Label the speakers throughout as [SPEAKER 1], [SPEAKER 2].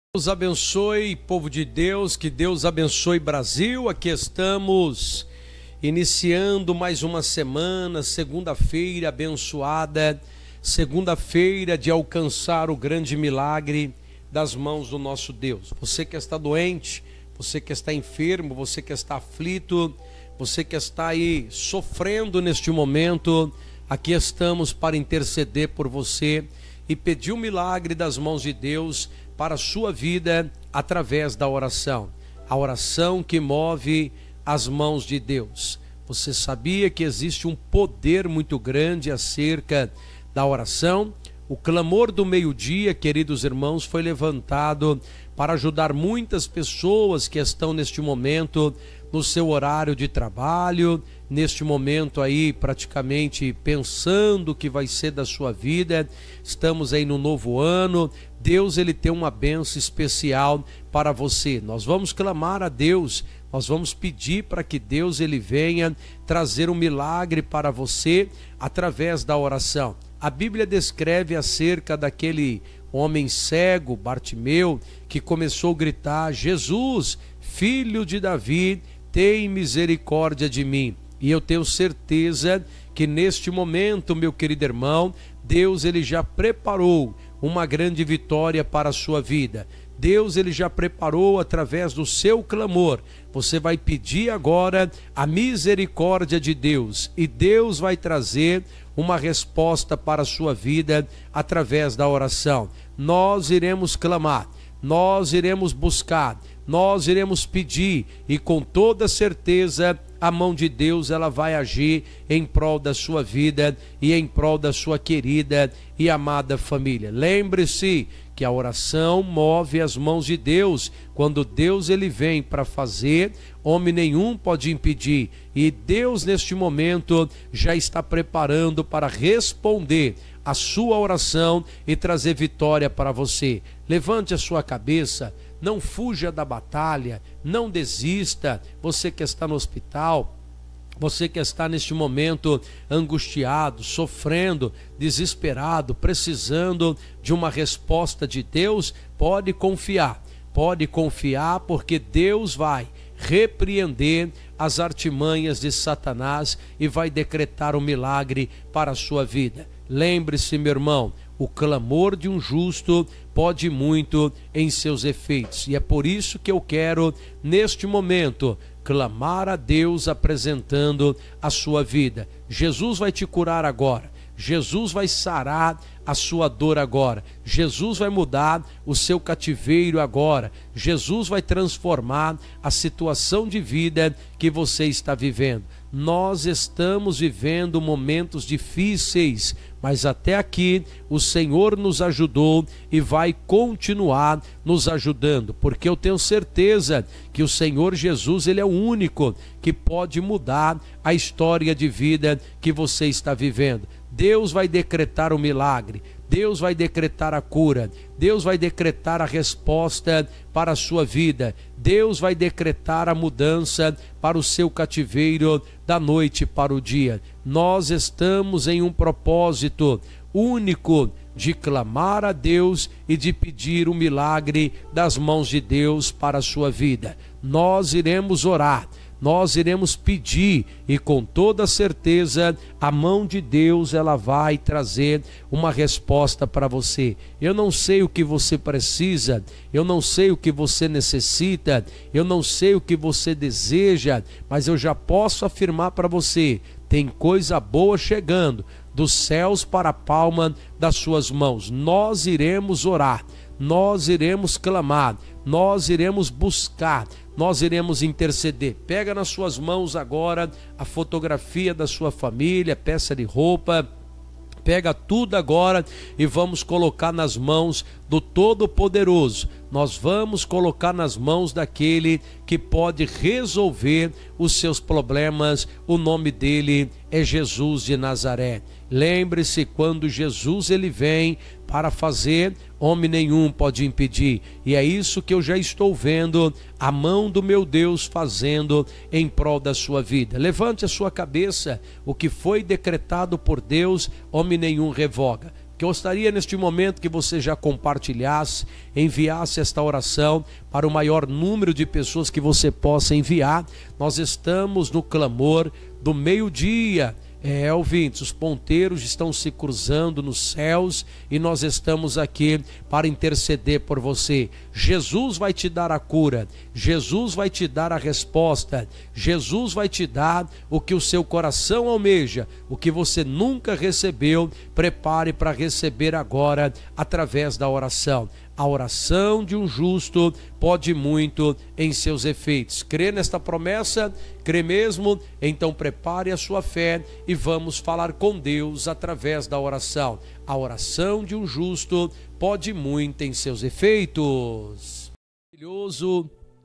[SPEAKER 1] Deus abençoe, povo de Deus, que Deus abençoe Brasil. Aqui estamos iniciando mais uma semana, segunda-feira abençoada, segunda-feira de alcançar o grande milagre das mãos do nosso Deus. Você que está doente, você que está enfermo, você que está aflito, você que está aí sofrendo neste momento, aqui estamos para interceder por você e pedir o milagre das mãos de Deus para a sua vida através da oração. A oração que move as mãos de Deus. Você sabia que existe um poder muito grande acerca da oração? O clamor do meio-dia, queridos irmãos, foi levantado para ajudar muitas pessoas que estão neste momento no seu horário de trabalho, neste momento aí praticamente pensando o que vai ser da sua vida. Estamos aí no novo ano. Deus, ele tem uma bênção especial para você. Nós vamos clamar a Deus, nós vamos pedir para que Deus ele venha trazer um milagre para você através da oração. A Bíblia descreve acerca daquele homem cego, Bartimeu, que começou a gritar: Jesus, filho de Davi, tem misericórdia de mim. E eu tenho certeza que neste momento, meu querido irmão, Deus ele já preparou uma grande vitória para a sua vida. Deus ele já preparou através do seu clamor. Você vai pedir agora a misericórdia de Deus e Deus vai trazer uma resposta para a sua vida através da oração. Nós iremos clamar, nós iremos buscar, nós iremos pedir e com toda certeza a mão de Deus ela vai agir em prol da sua vida e em prol da sua querida e amada família. Lembre-se que a oração move as mãos de Deus. Quando Deus ele vem para fazer, homem nenhum pode impedir. E Deus neste momento já está preparando para responder a sua oração e trazer vitória para você. Levante a sua cabeça. Não fuja da batalha, não desista. Você que está no hospital, você que está neste momento angustiado, sofrendo, desesperado, precisando de uma resposta de Deus, pode confiar porque Deus vai repreender as artimanhas de Satanás e vai decretar um milagre para a sua vida. Lembre-se, meu irmão, o clamor de um justo pode muito em seus efeitos. E é por isso que eu quero, neste momento, clamar a Deus apresentando a sua vida. Jesus vai te curar agora. Jesus vai sarar a sua dor agora. Jesus vai mudar o seu cativeiro agora. Jesus vai transformar a situação de vida que você está vivendo. Nós estamos vivendo momentos difíceis, mas até aqui o Senhor nos ajudou e vai continuar nos ajudando, porque eu tenho certeza que o Senhor Jesus, ele é o único que pode mudar a história de vida que você está vivendo. Deus vai decretar o milagre, Deus vai decretar a cura, Deus vai decretar a resposta para a sua vida, Deus vai decretar a mudança para o seu cativeiro da noite para o dia. Nós estamos em um propósito único de clamar a Deus e de pedir o milagre das mãos de Deus para a sua vida. Nós iremos orar, nós iremos pedir e com toda certeza a mão de Deus ela vai trazer uma resposta para você. Eu não sei o que você precisa, eu não sei o que você necessita, eu não sei o que você deseja, mas eu já posso afirmar para você, tem coisa boa chegando dos céus para a palma das suas mãos. Nós iremos orar, nós iremos clamar, nós iremos buscar, nós iremos interceder. Pega nas suas mãos agora a fotografia da sua família, peça de roupa, pega tudo agora e vamos colocar nas mãos do Todo-Poderoso. Nós vamos colocar nas mãos daquele que pode resolver os seus problemas. O nome dele é Jesus de Nazaré. Lembre-se, quando Jesus ele vem para fazer, homem nenhum pode impedir. E é isso que eu já estou vendo a mão do meu Deus fazendo em prol da sua vida. Levante a sua cabeça. O que foi decretado por Deus, homem nenhum revoga. Gostaria neste momento que você já compartilhasse, enviasse esta oração para o maior número de pessoas que você possa enviar. Nós estamos no clamor do meio-dia. Ouvintes, os ponteiros estão se cruzando nos céus e nós estamos aqui para interceder por você. Jesus vai te dar a cura, Jesus vai te dar a resposta, Jesus vai te dar o que o seu coração almeja, o que você nunca recebeu. Prepare para receber agora através da oração. A oração de um justo pode muito em seus efeitos. Crê nesta promessa? Crê mesmo? Então prepare a sua fé e vamos falar com Deus através da oração. A oração de um justo pode muito em seus efeitos. Maravilhoso,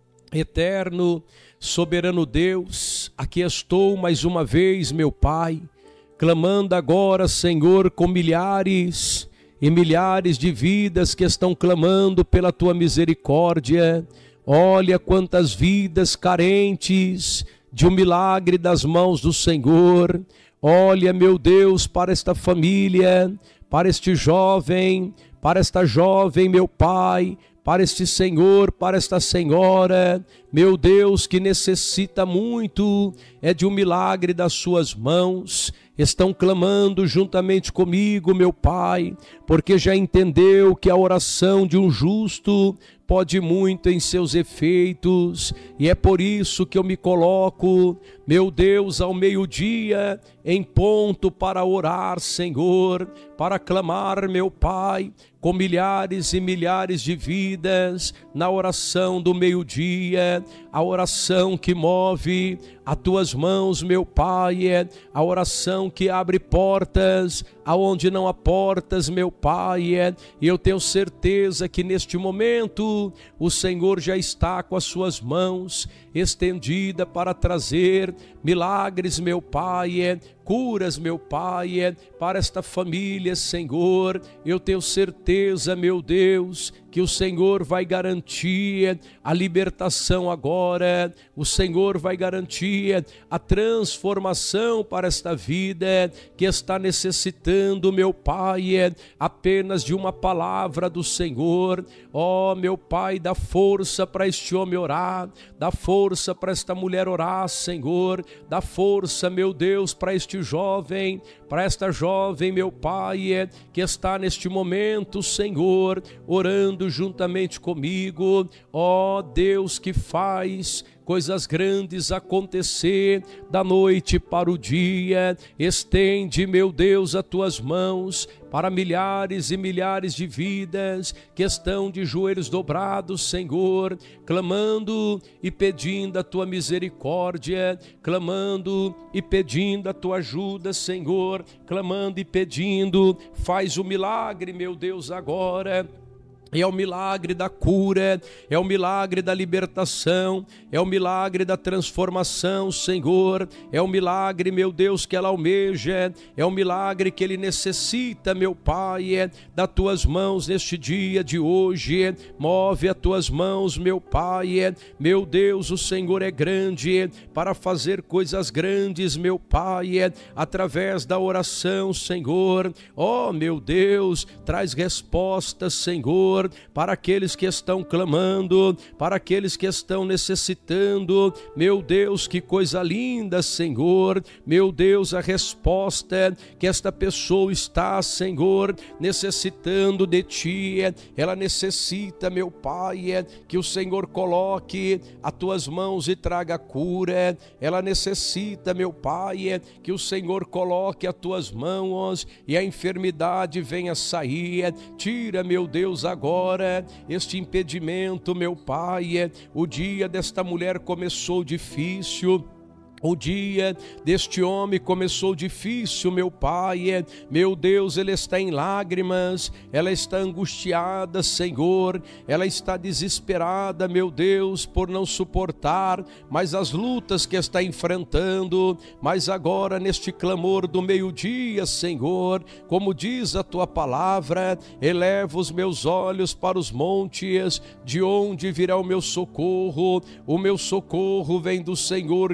[SPEAKER 1] eterno, soberano Deus, aqui estou mais uma vez, meu Pai, clamando agora, Senhor, com milhares e milhares de vidas que estão clamando pela tua misericórdia. Olha quantas vidas carentes de um milagre das mãos do Senhor. Olha, meu Deus, para esta família, para este jovem, para esta jovem, meu Pai, para este senhor, para esta senhora, meu Deus, que necessita muito de um milagre das suas mãos. Estão clamando juntamente comigo, meu Pai, porque já entendeu que a oração de um justo pode muito em seus efeitos, e é por isso que eu me coloco, meu Deus, ao meio-dia, em ponto para orar, Senhor, para clamar, meu Pai, com milhares e milhares de vidas, na oração do meio-dia, a oração que move as tuas mãos, meu Pai, a oração que abre portas aonde não há portas, meu Pai, e eu tenho certeza que neste momento o Senhor já está com as suas mãos estendida para trazer milagres, meu Pai, curas, meu Pai, para esta família, Senhor. Eu tenho certeza, meu Deus, que o Senhor vai garantir a libertação agora, o Senhor vai garantir a transformação para esta vida que está necessitando, meu Pai, apenas de uma palavra do Senhor. Ó, meu Pai, dá força para este homem orar, dá força para esta mulher orar, Senhor, dá força, meu Deus, para este jovem, para esta jovem, meu Pai, que está neste momento, Senhor, orando juntamente comigo. Ó Deus, que faz coisas grandes acontecer da noite para o dia, estende, meu Deus, as tuas mãos para milhares e milhares de vidas que estão de joelhos dobrados, Senhor, clamando e pedindo a tua misericórdia, clamando e pedindo a tua ajuda, Senhor, clamando e pedindo, faz o milagre, meu Deus, agora. É o milagre da cura, é o milagre da libertação, é o milagre da transformação, Senhor. É o milagre, meu Deus, que ela almeja, é o milagre que ele necessita, meu Pai, das tuas mãos neste dia de hoje. Move as tuas mãos, meu Pai, meu Deus, o Senhor é grande para fazer coisas grandes, meu Pai, através da oração, Senhor. Ó, meu Deus, traz respostas, Senhor, para aqueles que estão clamando, para aqueles que estão necessitando. Meu Deus, que coisa linda, Senhor. Meu Deus, a resposta que esta pessoa está, Senhor, necessitando de Ti. Ela necessita, meu Pai, que o Senhor coloque as tuas mãos e traga cura. Ela necessita, meu Pai, que o Senhor coloque as tuas mãos e a enfermidade venha sair. Tira, meu Deus, agora este impedimento, meu Pai. O dia desta mulher começou difícil. O dia deste homem começou difícil, meu Pai. Meu Deus, ele está em lágrimas, ela está angustiada, Senhor. Ela está desesperada, meu Deus, por não suportar mais as lutas que está enfrentando. Mas agora, neste clamor do meio-dia, Senhor, como diz a Tua palavra, eleva os meus olhos para os montes, de onde virá o meu socorro? O meu socorro vem do Senhor que fez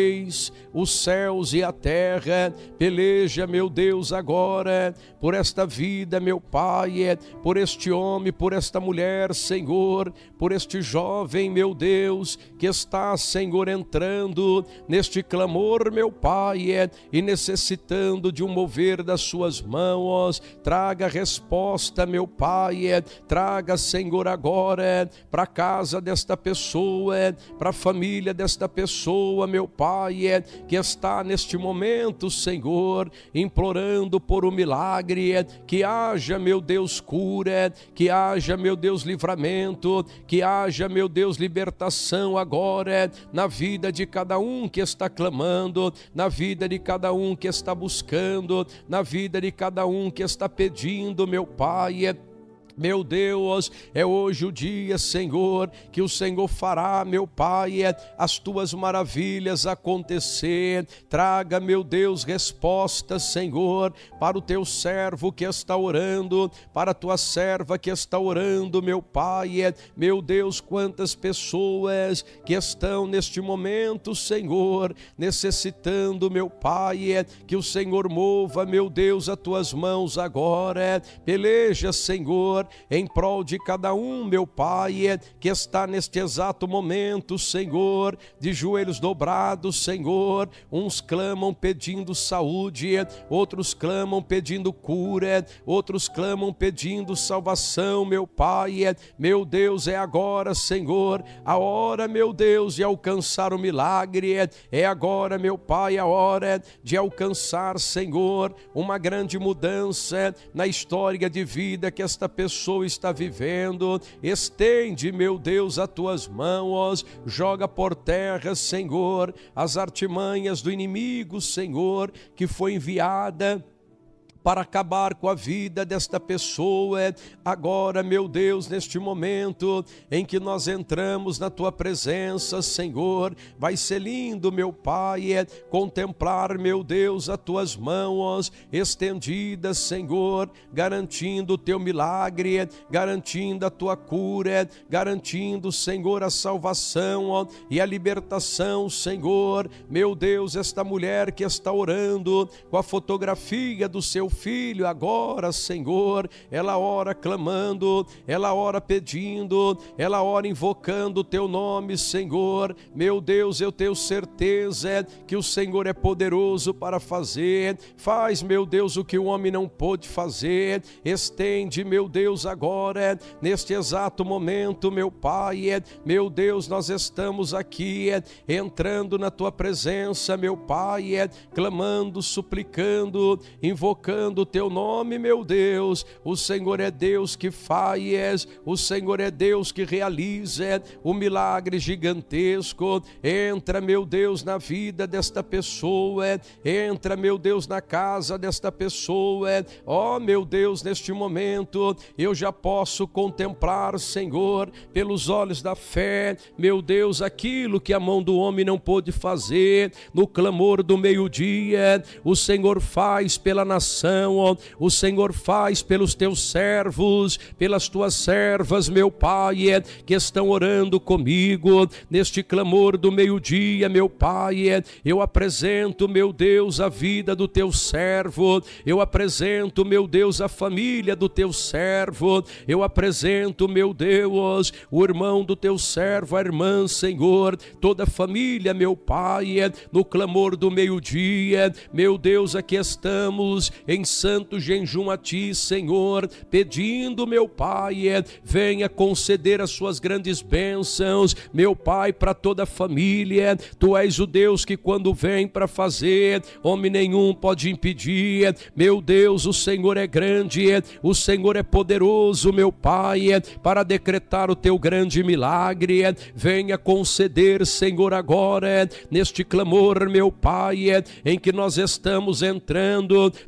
[SPEAKER 1] fez os céus e a terra. Peleja, meu Deus, agora por esta vida, meu Pai, por este homem, por esta mulher, Senhor, por este jovem, meu Deus, que está, Senhor, entrando neste clamor, meu Pai, e necessitando de um mover das suas mãos. Traga resposta, meu Pai, traga, Senhor, agora para a casa desta pessoa, para a família desta pessoa, meu Pai, que está neste momento, Senhor, implorando por um milagre, que haja, meu Deus, cura, que haja, meu Deus, livramento, que haja, meu Deus, libertação agora na vida de cada um que está clamando, na vida de cada um que está buscando, na vida de cada um que está pedindo, meu Pai. Meu Deus, é hoje o dia, Senhor, que o Senhor fará, meu Pai, as tuas maravilhas acontecer. Traga, meu Deus, respostas, Senhor, para o teu servo que está orando, para a tua serva que está orando, meu Pai. Meu Deus, quantas pessoas que estão neste momento, Senhor, necessitando, meu Pai, que o Senhor mova, meu Deus, as tuas mãos agora. Peleja, Senhor, em prol de cada um, meu Pai, que está neste exato momento, Senhor, de joelhos dobrados, Senhor. Uns clamam pedindo saúde, outros clamam pedindo cura, outros clamam pedindo salvação, meu Pai. Meu Deus, é agora, Senhor, a hora, meu Deus, de alcançar o milagre. É agora, meu Pai, a hora de alcançar, Senhor, uma grande mudança na história de vida que esta pessoa está vivendo. Estende, meu Deus, as tuas mãos, joga por terra, Senhor, as artimanhas do inimigo, Senhor, que foi enviada para acabar com a vida desta pessoa. Agora, meu Deus, neste momento em que nós entramos na tua presença, Senhor, vai ser lindo, meu Pai, contemplar, meu Deus, as tuas mãos estendidas, Senhor, garantindo o teu milagre, garantindo a tua cura, garantindo, Senhor, a salvação e a libertação, Senhor. Meu Deus, esta mulher que está orando com a fotografia do seu filho agora, Senhor, ela ora clamando, ela ora pedindo, ela ora invocando o teu nome, Senhor. Meu Deus, eu tenho certeza que o Senhor é poderoso para fazer. Faz, meu Deus, o que o homem não pôde fazer. Estende, meu Deus, agora, neste exato momento, meu Pai. Meu Deus, nós estamos aqui entrando na tua presença, meu Pai, clamando, suplicando, invocando o teu nome, meu Deus. O Senhor é Deus que faz, o Senhor é Deus que realiza o milagre gigantesco. Entra, meu Deus, na vida desta pessoa, entra, meu Deus, na casa desta pessoa. Ó, meu Deus, neste momento eu já posso contemplar, Senhor, pelos olhos da fé, meu Deus, aquilo que a mão do homem não pôde fazer. No clamor do meio-dia, o Senhor faz pela nação, o Senhor faz pelos teus servos, pelas tuas servas, meu Pai, que estão orando comigo neste clamor do meio-dia, meu Pai. Eu apresento, meu Deus, a vida do teu servo, eu apresento, meu Deus, a família do teu servo, eu apresento, meu Deus, o irmão do teu servo, a irmã, Senhor, toda a família, meu Pai, no clamor do meio-dia. Meu Deus, aqui estamos em santo jejum a ti, Senhor, pedindo, meu Pai, venha conceder as suas grandes bênçãos, meu Pai, para toda a família. Tu és o Deus que quando vem para fazer, homem nenhum pode impedir. Meu Deus, o Senhor é grande, o Senhor é poderoso, meu Pai, para decretar o teu grande milagre. Venha conceder, Senhor, agora, neste clamor, meu Pai, em que nós estamos entrando na tua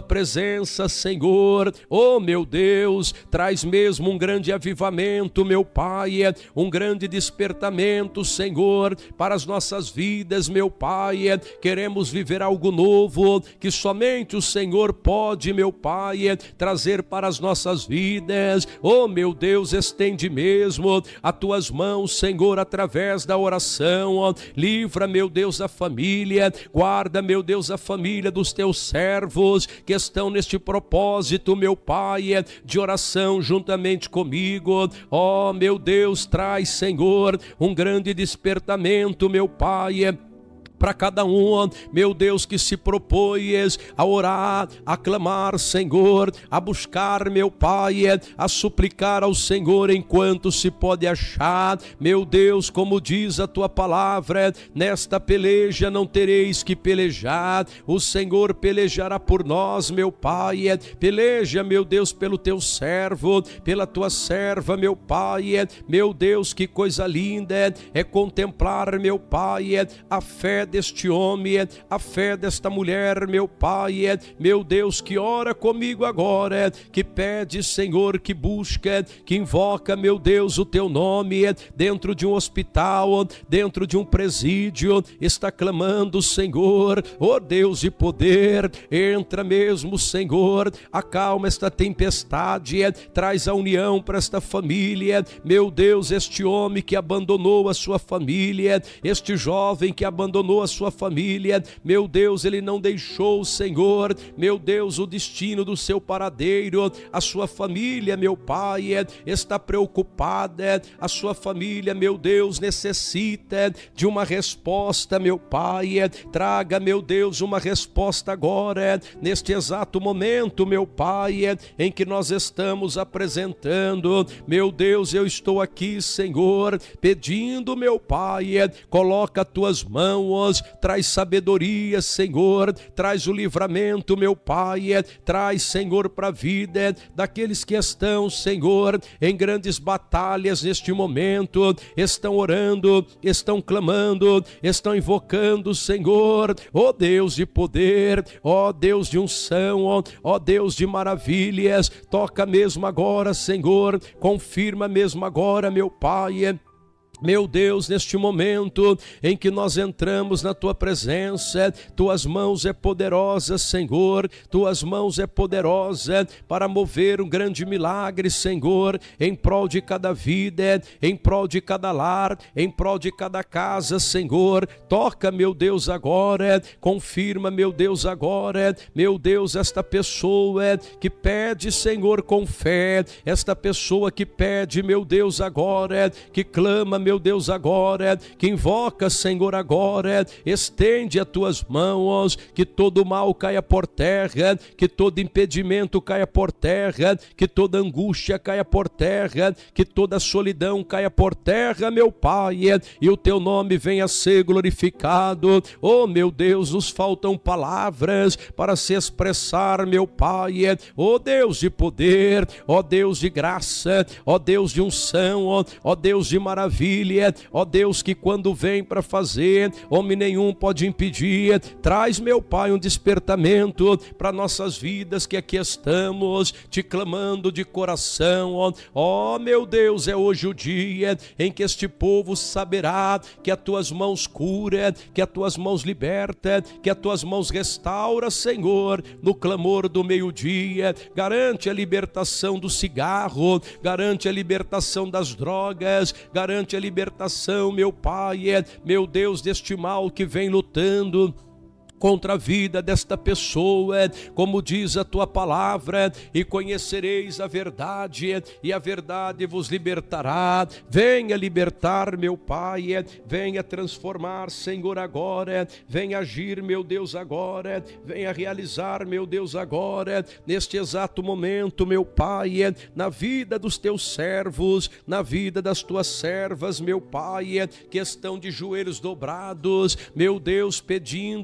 [SPEAKER 1] presença, Senhor. Oh, meu Deus, traz mesmo um grande avivamento, meu Pai, um grande despertamento, Senhor, para as nossas vidas, meu Pai. Queremos viver algo novo que somente o Senhor pode, meu Pai, trazer para as nossas vidas. Oh, meu Deus, estende mesmo as tuas mãos, Senhor, através da oração. Livra, meu Deus, a família, guarda, meu Deus, a família dos teus servos que estão neste propósito, meu Pai, de oração juntamente comigo. Oh, meu Deus, traz, Senhor, um grande despertamento, meu Pai, para cada um, meu Deus, que se propôs a orar, a clamar, Senhor, a buscar, meu Pai, a suplicar ao Senhor enquanto se pode achar. Meu Deus, como diz a tua palavra, nesta peleja não tereis que pelejar, o Senhor pelejará por nós, meu Pai. Peleja, meu Deus, pelo teu servo, pela tua serva, meu Pai. Meu Deus, que coisa linda é contemplar, meu Pai, a fé deste homem, a fé desta mulher, meu Pai, meu Deus, que ora comigo agora, que pede, Senhor, que busca, que invoca, meu Deus, o teu nome, dentro de um hospital, dentro de um presídio, está clamando, Senhor, oh Deus de poder, entra mesmo, Senhor, acalma esta tempestade, traz a união para esta família, meu Deus, este homem que abandonou a sua família, este jovem que abandonou a sua família, meu Deus, ele não deixou, Senhor, meu Deus, o destino do seu paradeiro, a sua família, meu Pai, está preocupada, a sua família, meu Deus, necessita de uma resposta, meu Pai, traga, meu Deus, uma resposta agora, neste exato momento, meu Pai, em que nós estamos apresentando, meu Deus, eu estou aqui, Senhor, pedindo, meu Pai, coloca as tuas mãos, traz sabedoria, Senhor, traz o livramento, meu Pai, traz, Senhor, para a vida daqueles que estão, Senhor, em grandes batalhas neste momento, estão orando, estão clamando, estão invocando, Senhor, ó Deus de poder, ó Deus de unção, ó Deus de maravilhas, toca mesmo agora, Senhor, confirma mesmo agora, meu Pai. Meu Deus, neste momento em que nós entramos na Tua presença, Tuas mãos é poderosa, Senhor, Tuas mãos é poderosa para mover um grande milagre, Senhor, em prol de cada vida, em prol de cada lar, em prol de cada casa, Senhor. Toca, meu Deus, agora, confirma, meu Deus, agora, meu Deus, esta pessoa que pede, Senhor, com fé, esta pessoa que pede, meu Deus, agora, que clama, meu Deus, agora, que invoca, Senhor, agora, estende as tuas mãos, que todo mal caia por terra, que todo impedimento caia por terra, que toda angústia caia por terra, que toda solidão caia por terra, meu Pai, e o teu nome venha a ser glorificado. Oh, meu Deus, nos faltam palavras para se expressar, meu Pai, oh Deus de poder, oh Deus de graça, oh Deus de unção, oh Deus de maravilha, ó Deus, que quando vem para fazer, homem nenhum pode impedir. Traz, meu Pai, um despertamento para nossas vidas que aqui estamos, te clamando de coração. Ó, meu Deus, é hoje o dia em que este povo saberá que as tuas mãos cura, que as tuas mãos liberta, que as tuas mãos restaura, Senhor, no clamor do meio-dia. Garante a libertação do cigarro, garante a libertação das drogas, garante a libertação, meu Pai, meu Deus, deste mal que vem lutando contra a vida desta pessoa, como diz a tua palavra, e conhecereis a verdade, e a verdade vos libertará. Venha libertar, meu Pai, venha transformar, Senhor, agora, venha agir, meu Deus, agora, venha realizar, meu Deus, agora, neste exato momento, meu Pai, na vida dos teus servos, na vida das tuas servas, meu Pai, que estão de joelhos dobrados, meu Deus, pedindo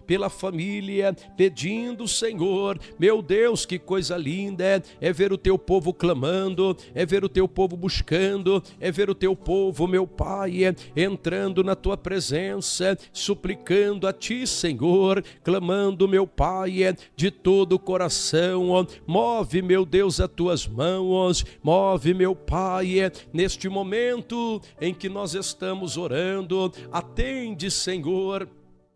[SPEAKER 1] pela família, pedindo, Senhor, meu Deus, que coisa linda é ver o teu povo clamando, é ver o teu povo buscando, é ver o teu povo, meu Pai, entrando na tua presença, suplicando a ti, Senhor, clamando, meu Pai, de todo o coração. Move, meu Deus, as tuas mãos, move, meu Pai, neste momento em que nós estamos orando, atende, Senhor.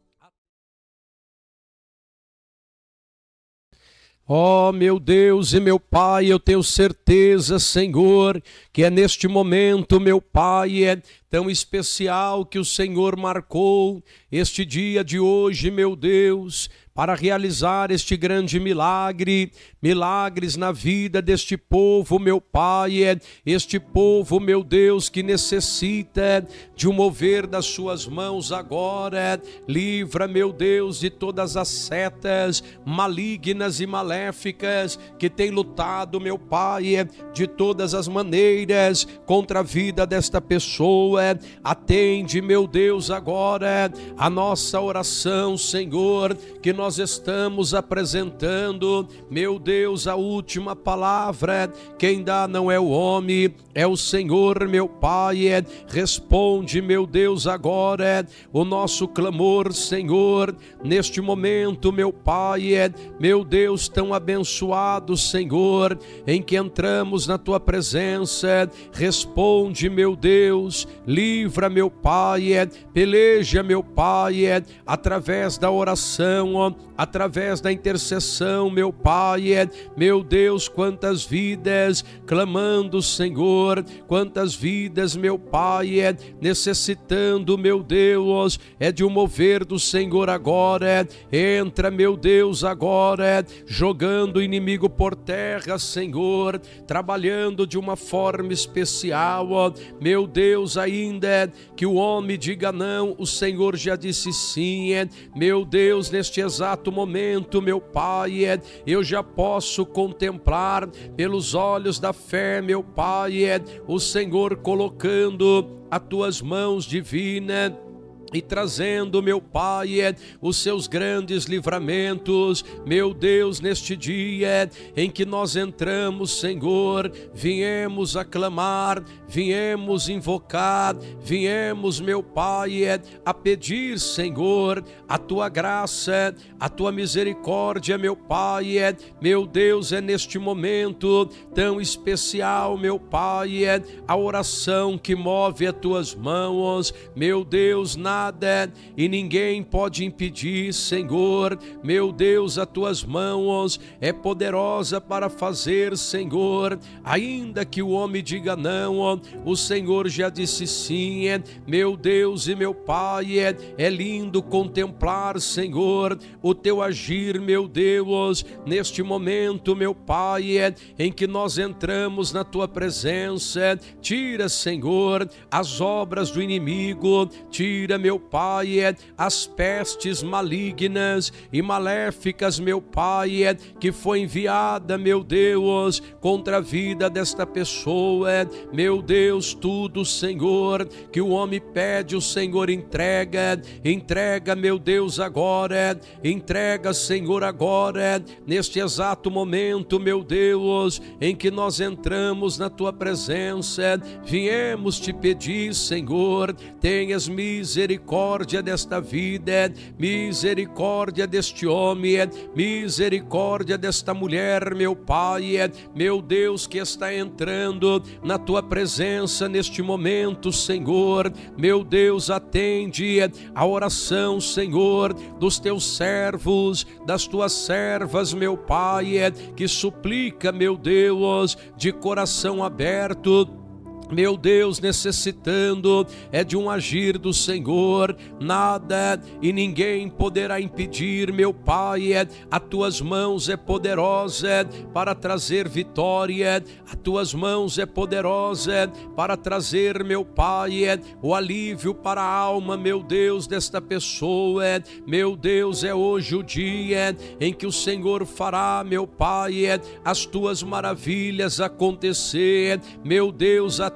[SPEAKER 1] Ó meu Deus e meu Pai, eu tenho certeza, Senhor, que é neste momento, meu Pai, é tão especial que o Senhor marcou este dia de hoje, meu Deus, para realizar este grande milagre, milagres na vida deste povo, meu Pai, este povo, meu Deus, que necessita de um mover das suas mãos agora. Livra, meu Deus, de todas as setas malignas e maléficas que tem lutado, meu Pai, de todas as maneiras contra a vida desta pessoa. Atende, meu Deus, agora a nossa oração, Senhor, que nós estamos apresentando. Meu Deus, a última palavra, quem dá não é o homem, é o Senhor, meu Pai. Responde, meu Deus, agora o nosso clamor, Senhor, neste momento, meu Pai, meu Deus, tão abençoado, Senhor, em que entramos na tua presença. Responde, meu Deus, livra, meu Pai, peleja, meu Pai, através da oração, através da intercessão, meu Pai. Meu Deus, quantas vidas clamando, Senhor, quantas vidas, meu Pai, necessitando, meu Deus, de um mover do Senhor agora. Entra, meu Deus, agora, jogando o inimigo por terra, Senhor, trabalhando de uma forma especial. Meu Deus, ainda que o homem diga não, o Senhor já disse sim. Meu Deus, neste exato momento, meu Pai, eu já posso contemplar pelos olhos da fé, meu Pai, o Senhor colocando as tuas mãos divinas e trazendo, meu Pai, os seus grandes livramentos. Meu Deus, neste dia em que nós entramos, Senhor, viemos aclamar, viemos invocar, viemos, meu Pai, a pedir, Senhor, a tua graça, a tua misericórdia, meu Pai. Meu Deus, é neste momento tão especial, meu Pai, a oração que move as tuas mãos. Meu Deus, nada e ninguém pode impedir, Senhor. Meu Deus, as tuas mãos é poderosa para fazer, Senhor. Ainda que o homem diga não, o Senhor já disse sim. Meu Deus e meu Pai, é lindo contemplar, Senhor, o teu agir, meu Deus, neste momento, meu Pai, em que nós entramos na tua presença. Tira, Senhor, as obras do inimigo, tira, meu Pai, as pestes malignas e maléficas, meu Pai, que foi enviada, meu Deus, contra a vida desta pessoa. Meu Deus, tudo, Senhor, que o homem pede, o Senhor entrega. Entrega, meu Deus, agora. Entrega, Senhor, agora, neste exato momento, meu Deus, em que nós entramos na tua presença. Viemos te pedir, Senhor, tenhas misericórdia desta vida, misericórdia deste homem, misericórdia desta mulher, meu Pai. Meu Deus, que está entrando na tua presença neste momento, Senhor. Meu Deus, atende a oração, Senhor, dos teus servos, das tuas servas, meu Pai, que suplica, meu Deus, de coração aberto. Meu Deus, necessitando de um agir do Senhor. Nada e ninguém poderá impedir, meu Pai. As tuas mãos é poderosa para trazer vitória. As tuas mãos é poderosa para trazer, meu Pai, o alívio para a alma, meu Deus, desta pessoa. Meu Deus, é hoje o dia em que o Senhor fará, meu Pai, as tuas maravilhas acontecer. Meu Deus,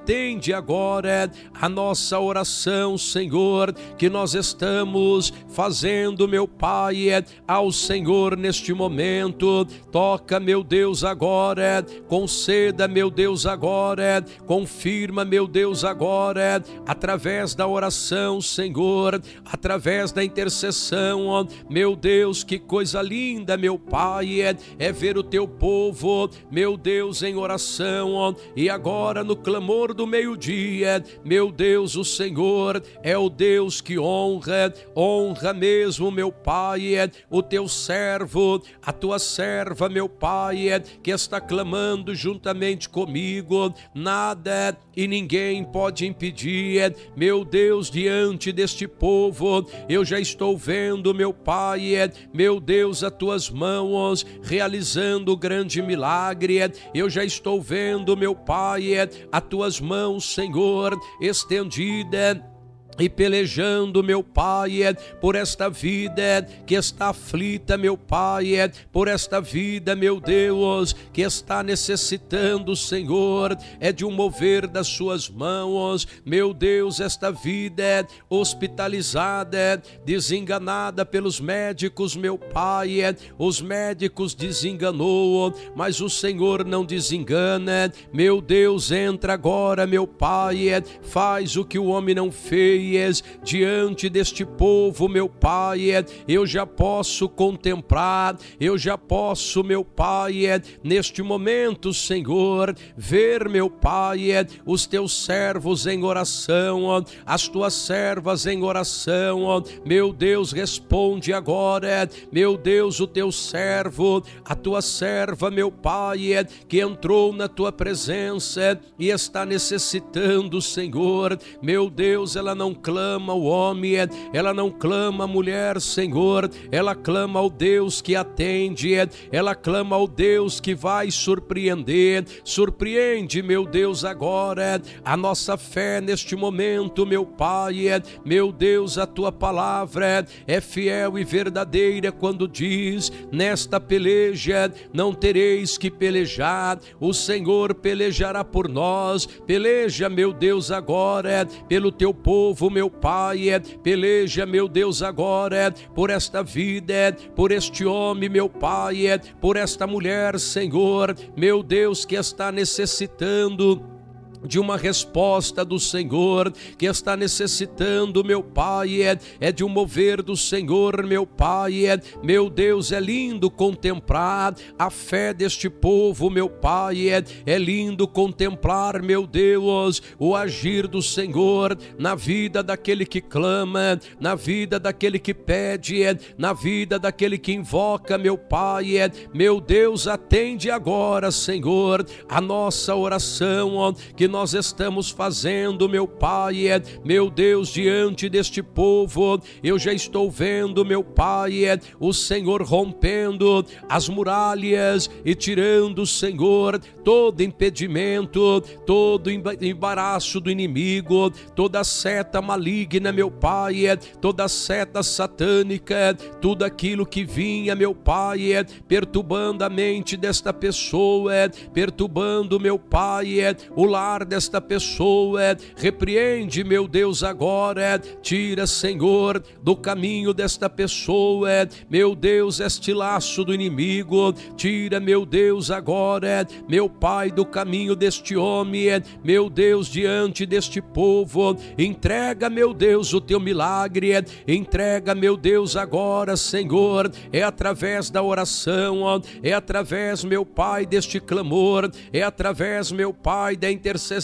[SPEAKER 1] atende agora a nossa oração, Senhor, que nós estamos fazendo, meu Pai, ao Senhor neste momento. Toca, meu Deus, agora, conceda, meu Deus, agora, confirma, meu Deus, agora, através da oração, Senhor, através da intercessão, meu Deus, que coisa linda, meu Pai, é ver o teu povo, meu Deus, em oração. E agora no clamor do meio-dia, meu Deus, o Senhor é o Deus que honra mesmo, meu Pai, o teu servo, a tua serva, meu Pai, que está clamando juntamente comigo. Nada e ninguém pode impedir, meu Deus, diante deste povo. Eu já estou vendo, meu Pai, meu Deus, as tuas mãos realizando o grande milagre. Eu já estou vendo, meu Pai, as tuas mãos, Senhor, estendida e pelejando, meu Pai, por esta vida que está aflita, meu Pai, por esta vida, meu Deus, que está necessitando, Senhor, de um mover das suas mãos, meu Deus, esta vida hospitalizada, desenganada pelos médicos, meu Pai, os médicos desenganou, mas o Senhor não desengana, meu Deus, entra agora, meu Pai, faz o que o homem não fez. Diante deste povo, meu Pai, eu já posso contemplar, eu já posso, meu Pai, neste momento, Senhor, ver, meu Pai, os teus servos em oração, as tuas servas em oração. Meu Deus, responde agora, meu Deus, o teu servo, a tua serva, meu Pai, que entrou na tua presença e está necessitando, Senhor, meu Deus, ela não clama o homem, ela não clama a mulher, Senhor, ela clama ao Deus que atende, ela clama ao Deus que vai surpreender. Surpreende, meu Deus, agora a nossa fé neste momento, meu Pai, meu Deus, a tua palavra é fiel e verdadeira quando diz: nesta peleja não tereis que pelejar, o Senhor pelejará por nós. Peleja, meu Deus, agora pelo teu povo, meu Pai, peleja, meu Deus, agora por esta vida, por este homem, meu Pai, por esta mulher, Senhor, meu Deus, que está necessitando de uma resposta do Senhor, que está necessitando, meu Pai, de um mover do Senhor, meu Pai, meu Deus, é lindo contemplar a fé deste povo, meu Pai, é lindo contemplar, meu Deus, o agir do Senhor na vida daquele que clama, na vida daquele que pede, na vida daquele que invoca, meu Pai, meu Deus, atende agora, Senhor, a nossa oração que nós estamos fazendo, meu Pai, meu Deus, diante deste povo. Eu já estou vendo, meu Pai, o Senhor rompendo as muralhas e tirando, Senhor, todo impedimento, todo embaraço do inimigo, toda seta maligna, meu Pai, toda seta satânica, tudo aquilo que vinha, meu Pai, perturbando a mente desta pessoa, perturbando, meu Pai, o lar desta pessoa. Repreende, meu Deus, agora, tira, Senhor, do caminho desta pessoa, meu Deus, este laço do inimigo, tira, meu Deus, agora, meu Pai, do caminho deste homem, meu Deus, diante deste povo. Entrega, meu Deus, o teu milagre, entrega, meu Deus, agora, Senhor, é através da oração, é através, meu Pai, deste clamor, é através, meu Pai, da intercessão.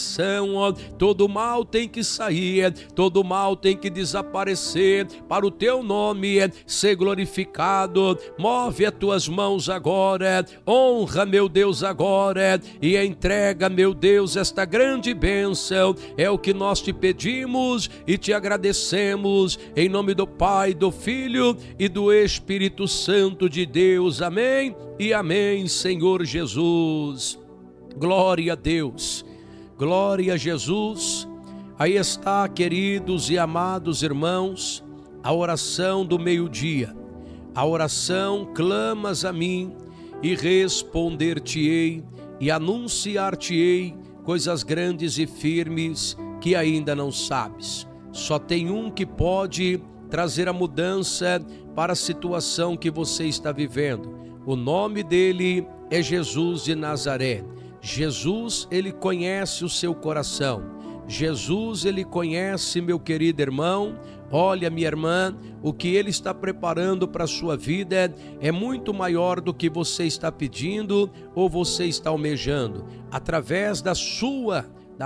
[SPEAKER 1] Todo mal tem que sair, todo mal tem que desaparecer, para o teu nome ser glorificado. Move as tuas mãos agora, honra, meu Deus, agora, e entrega, meu Deus, esta grande bênção. É o que nós te pedimos e te agradecemos, em nome do Pai, do Filho e do Espírito Santo de Deus. Amém e amém, Senhor Jesus. Glória a Deus. Glória a Jesus. Aí está, queridos e amados irmãos, a oração do meio-dia. A oração: clamas a mim e responder-te-ei e anunciar-te-ei coisas grandes e firmes que ainda não sabes. Só tem um que pode trazer a mudança para a situação que você está vivendo. O nome dele é Jesus de Nazaré. Jesus, ele conhece o seu coração. Jesus, ele conhece, meu querido irmão. Olha, minha irmã, o que ele está preparando para a sua vida é muito maior do que você está pedindo ou você está almejando. Através da sua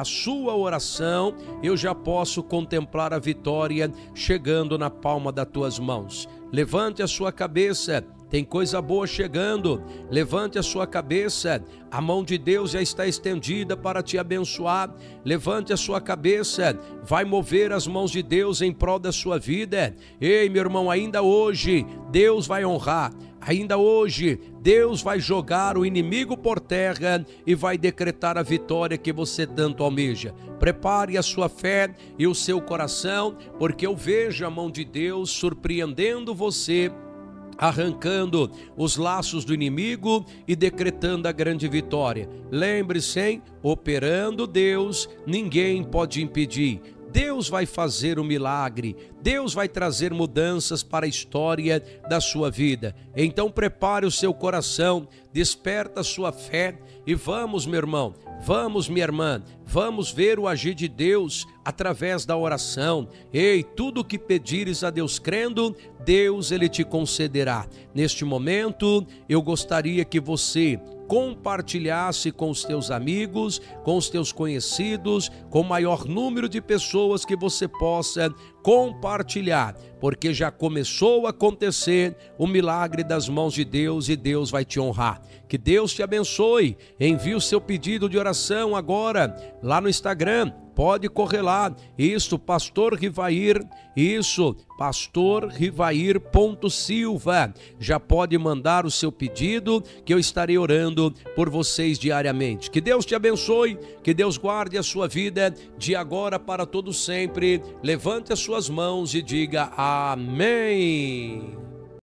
[SPEAKER 1] oração, eu já posso contemplar a vitória chegando na palma das tuas mãos. Levante a sua cabeça. Tem coisa boa chegando. Levante a sua cabeça. A mão de Deus já está estendida para te abençoar. Levante a sua cabeça. Vai mover as mãos de Deus em prol da sua vida. Ei, meu irmão, ainda hoje Deus vai honrar. Ainda hoje Deus vai jogar o inimigo por terra e vai decretar a vitória que você tanto almeja. Prepare a sua fé e o seu coração, porque eu vejo a mão de Deus surpreendendo você, arrancando os laços do inimigo e decretando a grande vitória. Lembre-se, hein? Operando Deus, ninguém pode impedir. Deus vai fazer um milagre, Deus vai trazer mudanças para a história da sua vida. Então prepare o seu coração, desperta a sua fé e vamos, meu irmão, vamos, minha irmã, vamos ver o agir de Deus através da oração. Ei, tudo o que pedires a Deus crendo, Deus ele te concederá. Neste momento, eu gostaria que você compartilhasse com os teus amigos, com os teus conhecidos, com o maior número de pessoas que você possa compartilhar, porque já começou a acontecer o milagre das mãos de Deus e Deus vai te honrar. Que Deus te abençoe. Envie o seu pedido de oração agora lá no Instagram. Pode correr lá, isso, Pastor Rivair, isso, Pastor Rivair.Silva. Já pode mandar o seu pedido que eu estarei orando por vocês diariamente. Que Deus te abençoe, que Deus guarde a sua vida de agora para todo sempre. Levante as suas mãos e diga amém.